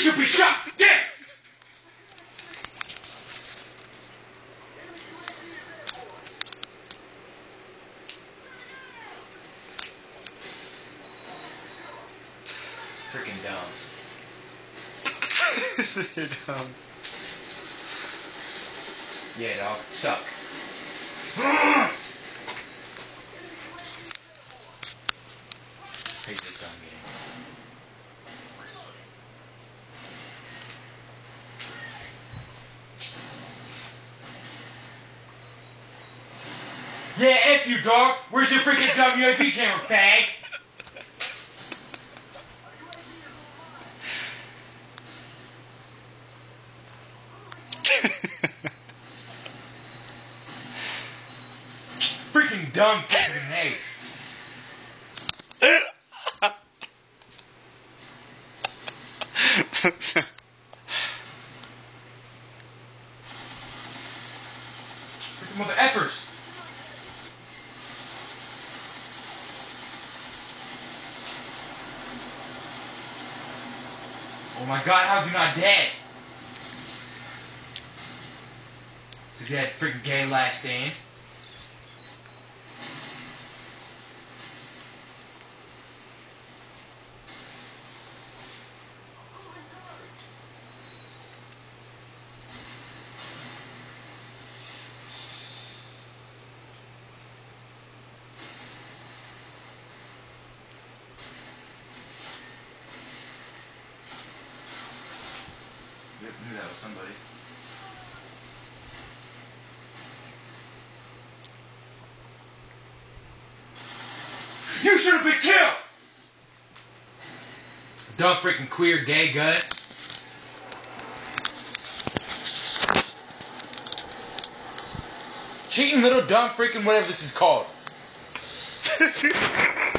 should be shot! Damn! Freaking dumb. You're dumb. Yeah, dog. Suck. Hate this dumb game. Yeah, F you, dog. Where's your freaking WAP chamber, bag? Freaking dumb freaking hates. Freaking mother effers. Oh my god, how's he not dead? Cause he had freaking gay last stand. Knew that was somebody. You should have been killed! Dumb freaking queer gay gut. Cheating little dumb freaking whatever this is called.